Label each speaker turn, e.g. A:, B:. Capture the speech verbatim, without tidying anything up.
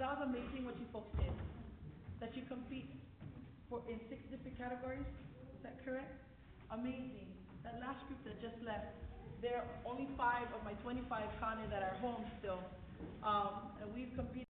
A: that was amazing what you folks did. That you compete for in six different categories. Is that correct? Amazing. That last group that just left, there are only five of my twenty-five counted that are home still. Um, and we've competed.